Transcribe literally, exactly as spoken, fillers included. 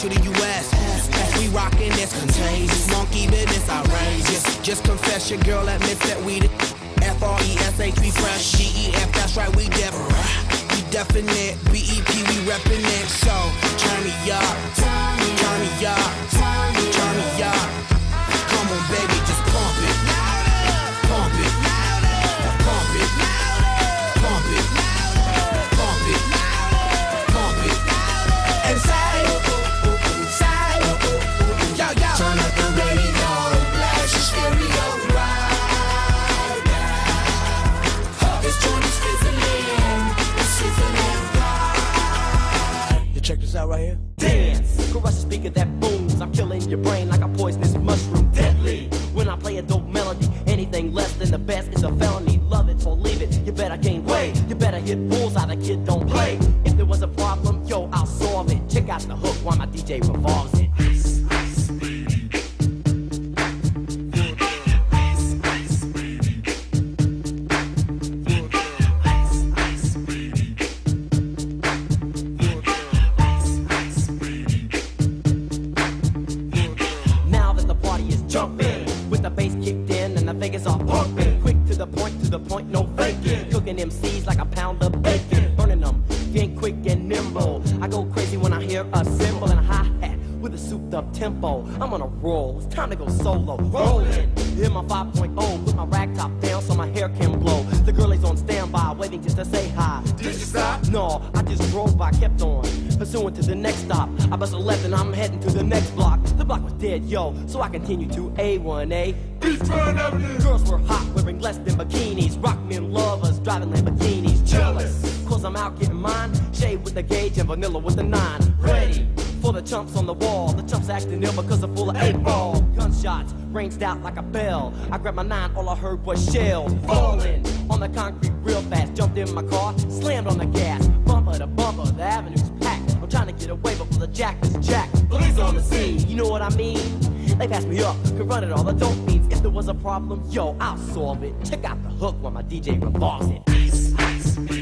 Central to U S As we rockin' this contagious, monkey business outrageous. Just confess your girl admits that we the F R E S H, we fresh. G E F, that's right, we def. We definite. B E P, we reppin' it. So, turn me up, turn me up, turn me up. Come on, baby, just pump it, pump it, pump it, pump it, pump it, pump it. And say, say, yo, yo. Turn up the radio, blast your stereo right now. This joint is fizzling, it's sizzling right. You check this out right here. Dance, crush the speaker that booms. I'm killing your brain like a poisonous mushroom. Deadly. When I play a dope melody, anything less than the best is a felony. Love it or leave it. You better gain weight. You better hit bullseye. The kid don't play. If there was a problem, yo, I'll solve it. Check out the hook while my D J revolves it. Ice, ice, Vegas all pumping, quick to the point, to the point, no faking. Cooking M Cs like a pound of bacon, burning them, getting quick and nimble. I go crazy when I hear a cymbal and a hi-hat with a souped-up tempo. I'm on a roll, it's time to go solo. Rolling, hit my five point oh, put my rag top down so my hair can blow. The girl is on standby, waiting just to say hi. Did you stop? No, I just drove by, kept on, pursuing to the next stop. I bust a left and I'm heading to the next block. The block was dead, yo, so I continue to A one A. Girls were hot, wearing less than bikinis. Rock men lovers, driving Lamborghinis. Jealous, cause I'm out getting mine. Shade with the gauge and vanilla with the nine. Ready for the chumps on the wall. The chumps acting ill because they're full of eight ball. Gunshots ranged out like a bell. I grabbed my nine, all I heard was shells falling on the concrete real fast. Jumped in my car, slammed on the gas. Bumper to bumper, the avenue's packed. I'm trying to get away before the jack is jacked. Police on the scene, you know what I mean? They pass me up, can run it all, the dope means. If there was a problem, yo, I'll solve it. Check out the hook while my D J revolves it. Ice, ice.